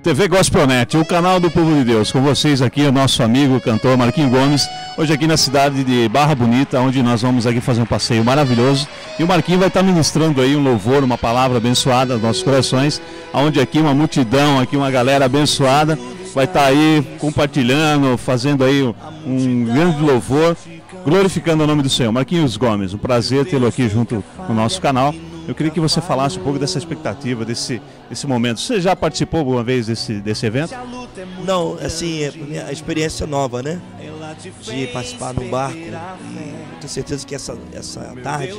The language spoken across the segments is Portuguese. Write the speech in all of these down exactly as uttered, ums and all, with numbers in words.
T V Gospelnet, o canal do povo de Deus. Com vocês aqui, o nosso amigo cantor Marquinhos Gomes, hoje aqui na cidade de Barra Bonita, onde nós vamos aqui fazer um passeio maravilhoso. E o Marquinhos vai estar ministrando aí um louvor, uma palavra abençoada aos nossos corações, onde aqui uma multidão, aqui uma galera abençoada, vai estar aí compartilhando, fazendo aí um grande louvor, glorificando o nome do Senhor. Marquinhos Gomes, um prazer tê-lo aqui junto no nosso canal. Eu queria que você falasse um pouco dessa expectativa, desse, desse momento. Você já participou alguma vez desse, desse evento? Não, assim, é a experiência nova, né? De participar num barco. E tenho certeza que essa, essa tarde,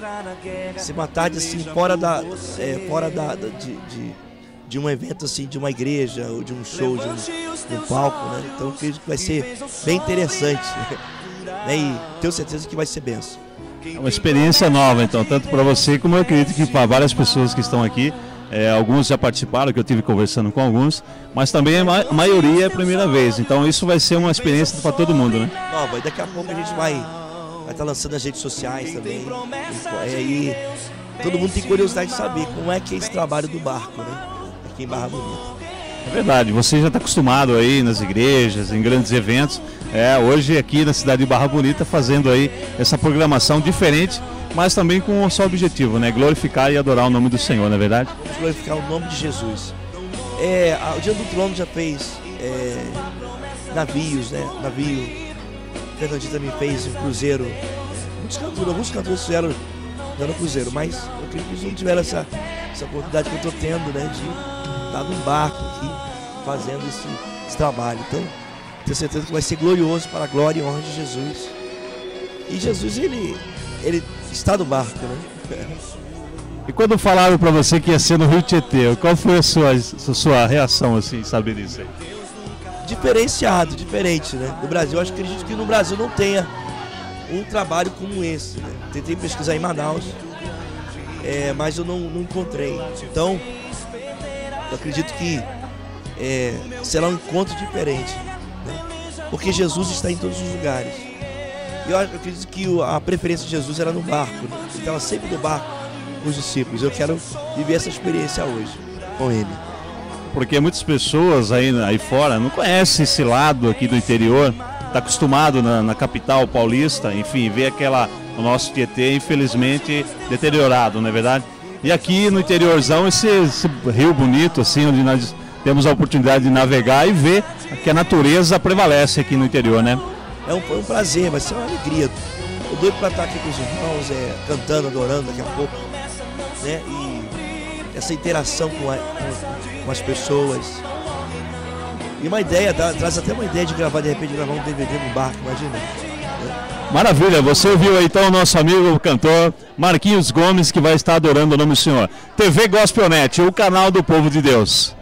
ser uma tarde assim, fora, da, é, fora da, da, de, de, de um evento assim, de uma igreja ou de um show, de um, de um palco, né? Então eu acredito que vai ser bem interessante. Né? E tenho certeza que vai ser benção. É uma experiência nova, então, tanto para você como eu acredito que para várias pessoas que estão aqui. É, alguns já participaram, que eu tive conversando com alguns, mas também a ma maioria é a primeira vez. Então isso vai ser uma experiência para todo mundo, né? Nova, e daqui a pouco a gente vai vai estar lançando nas redes sociais também. E aí todo mundo tem curiosidade de saber como é que é esse trabalho do barco, né? Aqui em Barra Bonita. É verdade, você já está acostumado aí nas igrejas, em grandes eventos. É, hoje aqui na cidade de Barra Bonita fazendo aí essa programação diferente, mas também com o seu objetivo, né? Glorificar e adorar o nome do Senhor, não é verdade? Vamos glorificar o nome de Jesus. É, o Dia do Trono já fez é, navios, né? Navio. O Fernandinho também fez um cruzeiro. Muitos cantores, alguns cantores fizeram no cruzeiro, mas eu acredito que eles não tiveram essa, essa oportunidade que eu estou tendo, né? De estar num barco aqui fazendo esse, esse trabalho. Então, tenho certeza que vai ser glorioso para a glória e honra de Jesus. E Jesus, ele, ele está no barco, né? E quando falaram para você que ia ser no Rio Tietê, qual foi a sua, a sua reação, assim, saber disso aí? Diferenciado, diferente, né? No Brasil, eu acho que acredito que no Brasil não tenha um trabalho como esse, né? Tentei pesquisar em Manaus, é, mas eu não, não encontrei. Então, eu acredito que é, será um encontro diferente, né? Porque Jesus está em todos os lugares. E eu acredito que a preferência de Jesus era no barco, né? Ele estava sempre no barco com os discípulos. Eu quero viver essa experiência hoje com ele. Porque muitas pessoas aí, aí fora não conhecem esse lado aqui do interior, está acostumado na, na capital paulista, enfim, ver aquela, o nosso Tietê, infelizmente, deteriorado, não é verdade? E aqui no interiorzão, esse, esse rio bonito, assim, onde nós temos a oportunidade de navegar e ver que a natureza prevalece aqui no interior, né? É um, foi um prazer, vai ser uma alegria. Eu doido para estar aqui com os irmãos, é, cantando, adorando daqui a pouco, né? E essa interação com, a, com, com as pessoas. E uma ideia, dá, traz até uma ideia de gravar, de repente, gravar um D V D no barco, imagina. Né? Maravilha, você ouviu aí então o nosso amigo o cantor Marquinhos Gomes, que vai estar adorando o nome do Senhor. T V Gospelnet, o canal do povo de Deus.